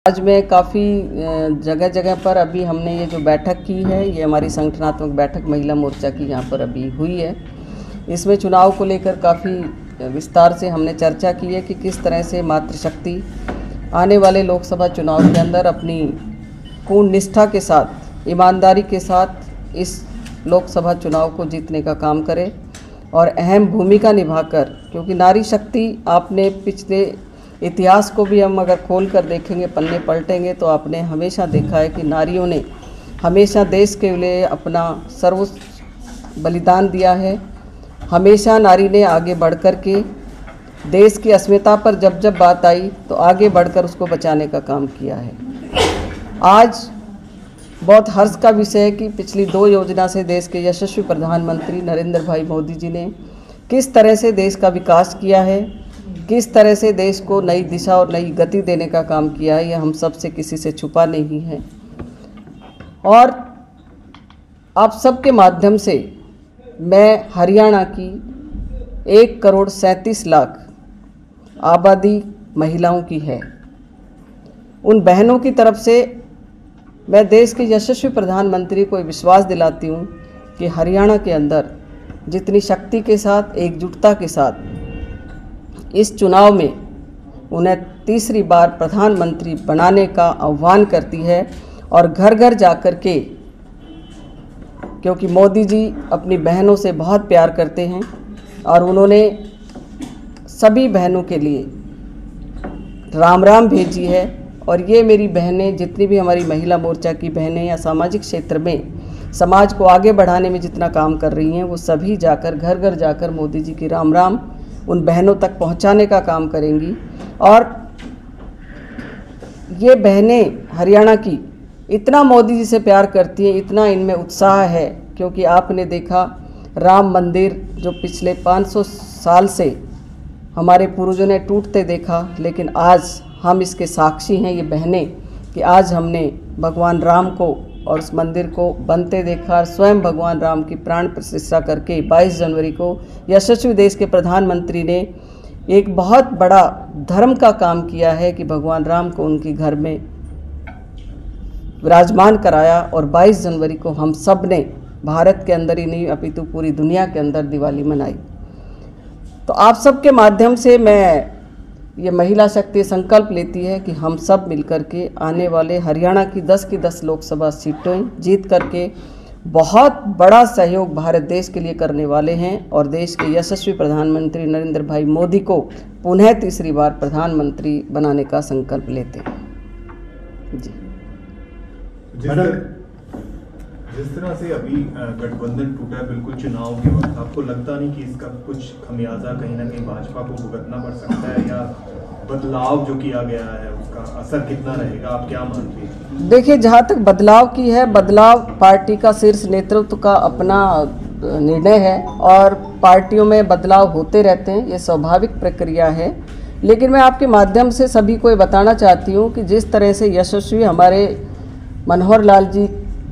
आज में काफ़ी जगह जगह पर अभी हमने ये जो बैठक की है, ये हमारी संगठनात्मक बैठक महिला मोर्चा की यहाँ पर अभी हुई है। इसमें चुनाव को लेकर काफ़ी विस्तार से हमने चर्चा की है कि किस तरह से मातृशक्ति आने वाले लोकसभा चुनाव के अंदर अपनी पूर्ण निष्ठा के साथ, ईमानदारी के साथ इस लोकसभा चुनाव को जीतने का काम करे और अहम भूमिका निभाकर, क्योंकि नारी शक्ति आपने पिछले इतिहास को भी हम अगर खोल कर देखेंगे, पन्ने पलटेंगे, तो आपने हमेशा देखा है कि नारियों ने हमेशा देश के लिए अपना सर्वोच्च बलिदान दिया है। हमेशा नारी ने आगे बढ़कर के देश की अस्मिता पर जब जब बात आई तो आगे बढ़कर उसको बचाने का काम किया है। आज बहुत हर्ष का विषय है कि पिछली 2 योजना से देश के यशस्वी प्रधानमंत्री नरेंद्र भाई मोदी जी ने किस तरह से देश का विकास किया है, किस तरह से देश को नई दिशा और नई गति देने का काम किया है, यह हम सबसे किसी से छुपा नहीं है। और आप सबके माध्यम से मैं हरियाणा की 1,37,00,000 आबादी महिलाओं की है, उन बहनों की तरफ से मैं देश के यशस्वी प्रधानमंत्री को विश्वास दिलाती हूँ कि हरियाणा के अंदर जितनी शक्ति के साथ, एकजुटता के साथ इस चुनाव में उन्हें तीसरी बार प्रधानमंत्री बनाने का आह्वान करती है। और घर घर जाकर के, क्योंकि मोदी जी अपनी बहनों से बहुत प्यार करते हैं और उन्होंने सभी बहनों के लिए राम राम भेजी है। और ये मेरी बहनें, जितनी भी हमारी महिला मोर्चा की बहनें या सामाजिक क्षेत्र में समाज को आगे बढ़ाने में जितना काम कर रही हैं, वो सभी जाकर घर घर जाकर मोदी जी की राम राम उन बहनों तक पहुंचाने का काम करेंगी। और ये बहनें हरियाणा की इतना मोदी जी से प्यार करती हैं, इतना इनमें उत्साह है, क्योंकि आपने देखा राम मंदिर जो पिछले 500 साल से हमारे पूर्वजों ने टूटते देखा, लेकिन आज हम इसके साक्षी हैं ये बहनें कि आज हमने भगवान राम को और उस मंदिर को बनते देखा। और स्वयं भगवान राम की प्राण प्रतिष्ठा करके 22 जनवरी को यशस्वी देश के प्रधानमंत्री ने एक बहुत बड़ा धर्म का काम किया है कि भगवान राम को उनके घर में विराजमान कराया। और 22 जनवरी को हम सब ने भारत के अंदर ही नहीं अपितु पूरी दुनिया के अंदर दिवाली मनाई। तो आप सबके माध्यम से मैं ये महिला शक्ति संकल्प लेती है कि हम सब मिलकर के आने वाले हरियाणा की 10 की 10 लोकसभा सीटें जीत करके बहुत बड़ा सहयोग भारत देश के लिए करने वाले हैं और देश के यशस्वी प्रधानमंत्री नरेंद्र भाई मोदी को पुनः तीसरी बार प्रधानमंत्री बनाने का संकल्प लेते हैं। जी जिस तरह से अभी गठबंधन टूटा है बिल्कुल चुनाव के वक्त, आपको लगता नहीं कि इसका कुछ खमियाजा कहीं ना कहीं भाजपा को भुगतना पड़ सकता है, या बदलाव जो किया गया है उसका असर कितना रहेगा, आप क्या मानते हैं? देखिए, जहाँ तक बदलाव की है, बदलाव पार्टी का शीर्ष नेतृत्व का अपना निर्णय है और पार्टियों में बदलाव होते रहते हैं, ये स्वाभाविक प्रक्रिया है। लेकिन मैं आपके माध्यम से सभी को ये बताना चाहती हूँ कि जिस तरह से यशस्वी हमारे मनोहर लाल जी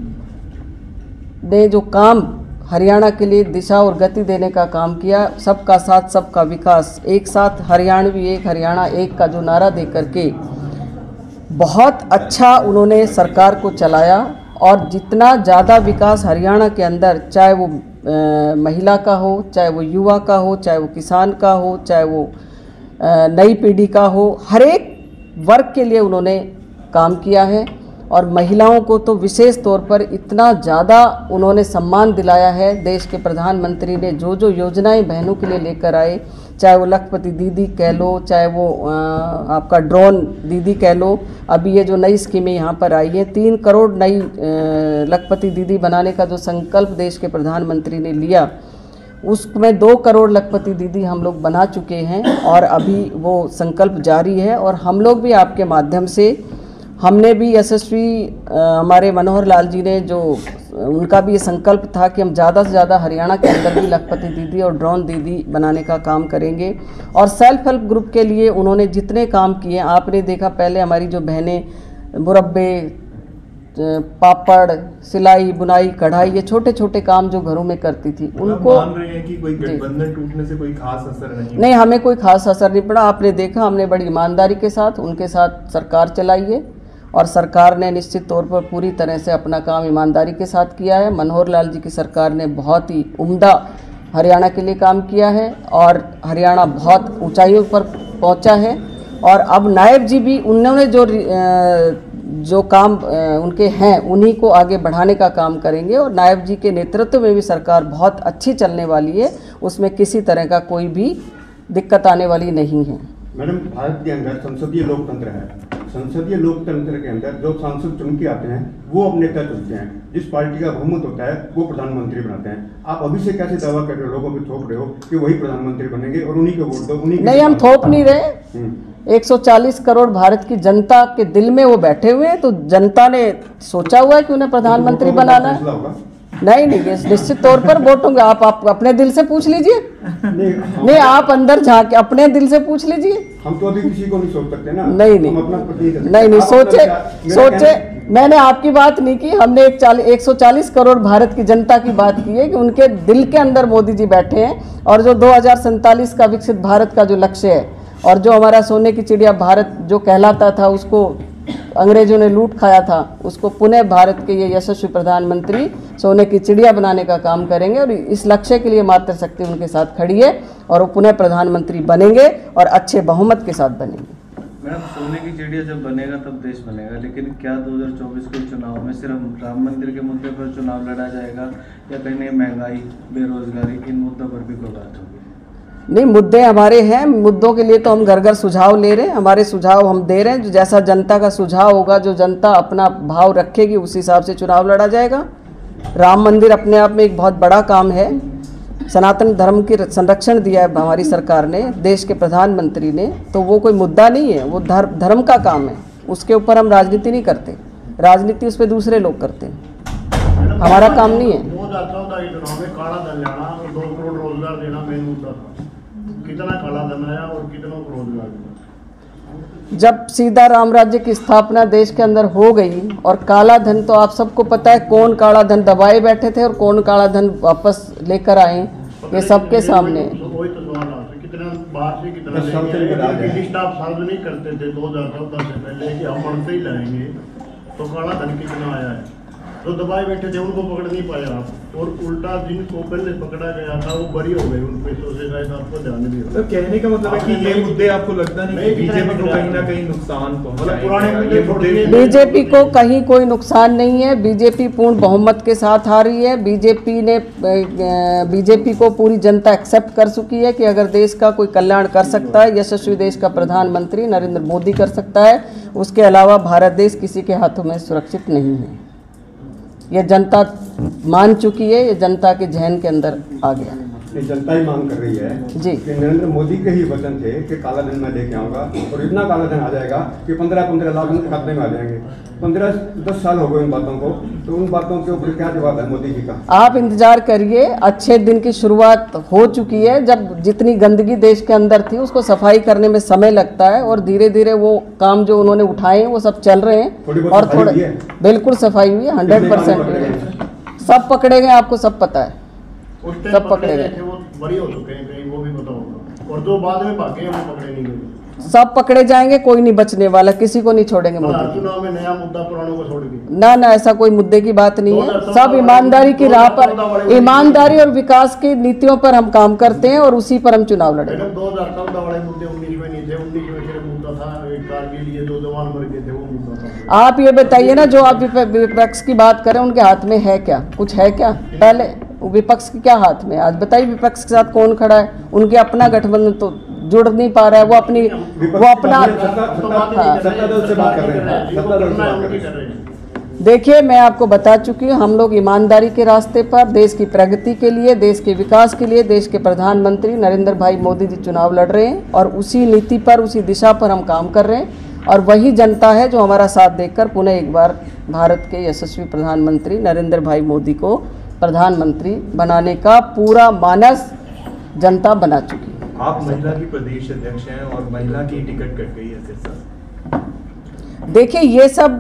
ने जो काम हरियाणा के लिए दिशा और गति देने का काम किया, सबका साथ सबका विकास, एक साथ हरियाणवी एक, हरियाणा एक का जो नारा दे करके बहुत अच्छा उन्होंने सरकार को चलाया। और जितना ज़्यादा विकास हरियाणा के अंदर, चाहे वो महिला का हो, चाहे वो युवा का हो, चाहे वो किसान का हो, चाहे वो नई पीढ़ी का हो, हर एक वर्ग के लिए उन्होंने काम किया है। और महिलाओं को तो विशेष तौर पर इतना ज़्यादा उन्होंने सम्मान दिलाया है। देश के प्रधानमंत्री ने जो जो योजनाएं बहनों के लिए लेकर आए, चाहे वो लखपति दीदी कह लो, चाहे वो आपका ड्रोन दीदी कह लो, अभी ये जो नई स्कीमें यहाँ पर आई हैं, 3 करोड़ नई लखपति दीदी बनाने का जो संकल्प देश के प्रधानमंत्री ने लिया, उसमें 2 करोड़ लखपति दीदी हम लोग बना चुके हैं और अभी वो संकल्प जारी है। और हम लोग भी आपके माध्यम से, हमने भी यशस्वी हमारे मनोहर लाल जी ने जो उनका भी ये संकल्प था कि हम ज़्यादा से ज़्यादा हरियाणा के अंदर भी लखपति दीदी और ड्रोन दीदी बनाने का काम करेंगे। और सेल्फ हेल्प ग्रुप के लिए उन्होंने जितने काम किए, आपने देखा पहले हमारी जो बहनें मुरब्बे, पापड़, सिलाई, बुनाई, कढ़ाई, ये छोटे छोटे काम जो घरों में करती थी, उनको मान रहे हैं कि कोई गठबंधन टूटने से कोई खास असर नहीं, हमें कोई खास असर नहीं पड़ा। आपने देखा, हमने बड़ी ईमानदारी के साथ उनके साथ सरकार चलाई है और सरकार ने निश्चित तौर पर पूरी तरह से अपना काम ईमानदारी के साथ किया है। मनोहर लाल जी की सरकार ने बहुत ही उम्दा हरियाणा के लिए काम किया है और हरियाणा बहुत ऊंचाइयों पर पहुंचा है। और अब नायब जी भी उन्होंने जो काम उनके हैं उन्हीं को आगे बढ़ाने का काम करेंगे और नायब जी के नेतृत्व में भी सरकार बहुत अच्छी चलने वाली है, उसमें किसी तरह का कोई भी दिक्कत आने वाली नहीं है। मैडम, भारत के अंदर संसदीय लोकतंत्र है। संसदीय लोकतंत्र के अंदर जो सांसद चुन के आते हैं वो अपने नेता चुनते हैं। जिस पार्टी का बहुमत होता है वो प्रधानमंत्री बनाते हैं। आप अभी से कैसे दावा कर रहे हो, लोगों को थोप रहे हो कि वही प्रधानमंत्री बनेंगे और उन्हीं को वोट दो? उन्हीं नहीं, हम थोप नहीं रहे। 140 करोड़ भारत की जनता के दिल में वो बैठे हुए हैं, तो जनता ने सोचा हुआ है कि उन्हें प्रधानमंत्री बनाना है। नहीं, निश्चित तौर पर वोटों में आप अपने दिल से पूछ लीजिए। नहीं, आप अंदर जाके अपने दिल से पूछ लीजिए। हम तो अभी किसी को नहीं सोच सकते ना। नहीं, सोचे मैंने आपकी बात नहीं की, हमने 140 करोड़ भारत की जनता की बात की है कि उनके दिल के अंदर मोदी जी बैठे हैं और जो 2047 का विकसित भारत का जो लक्ष्य है और जो हमारा सोने की चिड़िया भारत जो कहलाता था, उसको अंग्रेजों ने लूट खाया था, उसको पुनः भारत के ये यशस्वी प्रधानमंत्री सोने की चिड़िया बनाने का काम करेंगे और इस लक्ष्य के लिए मातृशक्ति उनके साथ खड़ी है और वो पुनः प्रधानमंत्री बनेंगे और अच्छे बहुमत के साथ बनेंगे। मैडम, सोने की चिड़िया जब बनेगा तब देश बनेगा, लेकिन क्या 2024 के चुनाव में सिर्फ राम मंदिर के मुद्दे पर चुनाव लड़ा जाएगा या कहीं महंगाई, बेरोजगारी, इन मुद्दों पर भी कोई बात होगी? नहीं, मुद्दे हमारे हैं, मुद्दों के लिए तो हम घर घर सुझाव ले रहे हैं, हमारे सुझाव हम दे रहे हैं। जो जैसा जनता का सुझाव होगा, जो जनता अपना भाव रखेगी, उस हिसाब से चुनाव लड़ा जाएगा। राम मंदिर अपने आप में एक बहुत बड़ा काम है। सनातन धर्म की संरक्षण दिया है हमारी सरकार ने, देश के प्रधानमंत्री ने, तो वो कोई मुद्दा नहीं है, वो धर्म का काम है। उसके ऊपर हम राजनीति नहीं करते, राजनीति उस पर दूसरे लोग करते हैं, हमारा काम नहीं है। 2014 के चुनाव में काला धन लाना और 2 करोड़ रोजगार देना मेन मुद्दा था। कितना काला धन आया और कितनों को रोजगार दिया? जब सीधा राम राज्य की स्थापना देश के अंदर हो गई और काला धन, तो आप सबको पता है कौन काला धन दबाए बैठे थे और कौन काला धन वापस लेकर आए, ये सबके सामने। वही तो सवाल है, कितना बाहर से कितना लिस्ट आप सार्वजनिक करते थे 2014 से पहले कि हम बढ़ते ही लाएंगे, तो काला धन कितना आया है? तो दबाए बैठे थे, उनको पकड़ नहीं पाया आप, और उल्टा जिनको पहले पकड़ा गया था वो बरी हो गए उन पैसों से, शायद आपको ध्यान भी हो। तो कहने का मतलब है कि ये मुद्दे आपको लगता नहीं कि बीजेपी को कहीं ना कहीं नुकसान पहुंचाएगा? बीजेपी को कहीं कोई नुकसान नहीं है। बीजेपी पूर्ण बहुमत के साथ आ रही है। बीजेपी को पूरी जनता एक्सेप्ट कर चुकी है कि अगर देश का कोई कल्याण कर सकता है, यशस्वी देश का प्रधानमंत्री नरेंद्र मोदी कर सकता है, उसके अलावा भारत देश किसी के हाथों में सुरक्षित नहीं है। ये जनता मान चुकी है, ये जनता के जहन के अंदर आ गया। ये जनता ही मांग कर रही है जी कि नरेंद्र मोदी के ही वचन थे कि काला धन मैं लेके आऊंगा और इतना काला धन आ जाएगा कि 15-15 लाख उनके खाते में आ जाएंगे। 15-10 साल हो गए उन बातों को, तो उन बातों के ऊपर क्या जवाब है मोदी जी का? आप इंतजार करिए, अच्छे दिन की शुरुआत हो चुकी है। जब जितनी गंदगी देश के अंदर थी उसको सफाई करने में समय लगता है और धीरे धीरे वो काम जो उन्होंने उठाए हैं वो सब चल रहे हैं और थोड़ा बिल्कुल सफाई हुई है, 100% हुई है। सब पकड़े गए, आपको सब पता है, सब पकड़े गए, वो बरी हो चुके हैं कहीं, वो भी पता होगा, और जो बाद में भागे हैं वो पकड़े नहीं गए। सब पकड़े जाएंगे, कोई नहीं बचने वाला, किसी को नहीं छोड़ेंगे मोदी। चुनाव में नया मुद्दा पुरानों को छोड़ के ना, ऐसा कोई मुद्दे की बात नहीं है। सब ईमानदारी की राह पर, ईमानदारी और विकास की नीतियों पर हम काम करते हैं और उसी पर हम चुनाव लड़ेंगे। 2014 वाले मुद्दे 19 में नहीं थे, 19 में सिर्फ मुद्दा था कारगिल, ये 2 जवान मर गए थे, वो मुद्दा था। आप ये बताइए ना, जो आप विपक्ष की बात करें उनके हाथ में है क्या? कुछ है क्या? पहले विपक्ष के क्या हाथ में? आज बताइए विपक्ष के साथ कौन खड़ा है? उनके अपना गठबंधन तो जुड़ नहीं पा रहा है, वो अपना देखिए, मैं आपको बता चुकी हूँ, हम लोग ईमानदारी के रास्ते पर देश की प्रगति के लिए, देश के विकास के लिए, देश के प्रधानमंत्री नरेंद्र भाई मोदी जी चुनाव लड़ रहे हैं और उसी नीति पर, उसी दिशा पर हम काम कर रहे हैं और वही जनता है जो हमारा साथ देकर पुनः एक बार भारत के यशस्वी प्रधानमंत्री नरेंद्र भाई मोदी को प्रधानमंत्री बनाने का पूरा मानस जनता बना चुकी है। आप महिला की प्रदेश अध्यक्ष हैं और महिला की टिकट कट गई है सिरसा। देखिए, ये सब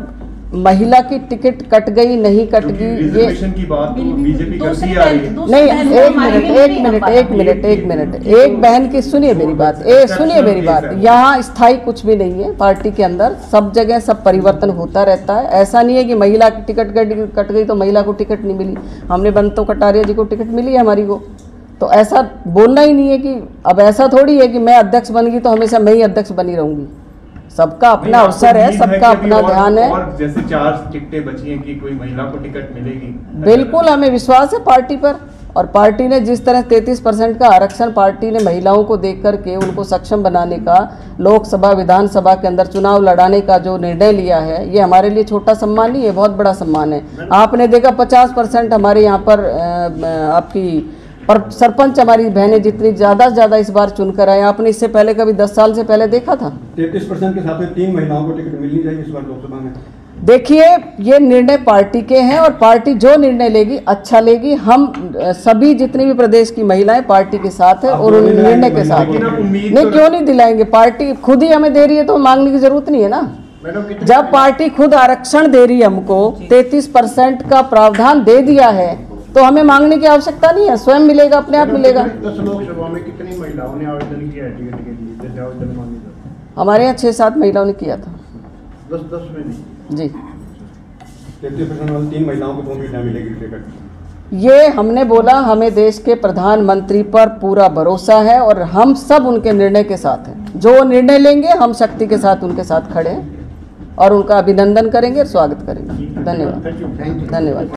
महिला की टिकट कट गई नहीं कट गई ये रिजर्वेशन की बात तो बीजेपी करती आ रही है। नहीं, एक मिनट, एक बहन की सुनिए मेरी बात, सुनिए मेरी बात। यहाँ स्थायी कुछ भी नहीं है पार्टी के अंदर, सब जगह सब परिवर्तन होता रहता है। ऐसा नहीं है कि महिला की टिकट कट गई तो महिला को टिकट नहीं मिली। हमने बंतो कटारिया जी को टिकट मिली है हमारी को, तो ऐसा बोलना ही नहीं है कि अब ऐसा थोड़ी है कि मैं अध्यक्ष बन गई तो हमेशा मैं ही अध्यक्ष बनी रहूंगी। सबका अपना अवसर है, सबका अपना ध्यान है। और जैसे 4 टिकटें बची हैं कि कोई महिला को टिकट मिलेगी, बिल्कुल हमें विश्वास है पार्टी पर, और पार्टी ने जिस तरह 33% का आरक्षण पार्टी ने महिलाओं को देख करके उनको सक्षम बनाने का, लोकसभा विधानसभा के अंदर चुनाव लड़ाने का जो निर्णय लिया है, ये हमारे लिए छोटा सम्मान नहीं है, बहुत बड़ा सम्मान है। आपने देखा 50% हमारे यहाँ पर आपकी पर सरपंच हमारी बहनें जितनी ज़्यादा से ज़्यादा इस बार चुनकर आए, आपने इससे पहले कभी 10 साल से पहले देखा था? 33% के साथ में 3 महिलाओं को टिकट मिलनी चाहिए इस बार लोकसभा में। देखिए ये निर्णय पार्टी के हैं और पार्टी जो निर्णय लेगी अच्छा लेगी। हम सभी जितनी भी प्रदेश की महिलाएं पार्टी के साथ है और उन निर्णय के साथ नहीं, क्यों नहीं दिलाएंगे? पार्टी खुद ही हमें दे रही है तो मांगने की जरूरत नहीं है ना। जब पार्टी खुद आरक्षण दे रही है हमको, 33% का प्रावधान दे दिया है, तो हमें मांगने की आवश्यकता नहीं है, स्वयं मिलेगा, अपने आप मिलेगा। 10 लोकसभा में कितनी महिलाओं ने आवेदन किया है टिकट के लिए? जैसे आवेदन मांगे जाते हमारे यहाँ 6-7 महिलाओं ने किया था। 10 में नहीं जी 33% वाली 3 महिलाओं को 2 महीना मिलेगी टिकट। ये हमने बोला, हमें देश के प्रधानमंत्री पर पूरा भरोसा है और हम सब उनके निर्णय के साथ हैं। जो निर्णय लेंगे हम शक्ति के साथ उनके साथ खड़े हैं और उनका अभिनंदन करेंगे, स्वागत करेंगे। धन्यवाद, धन्यवाद।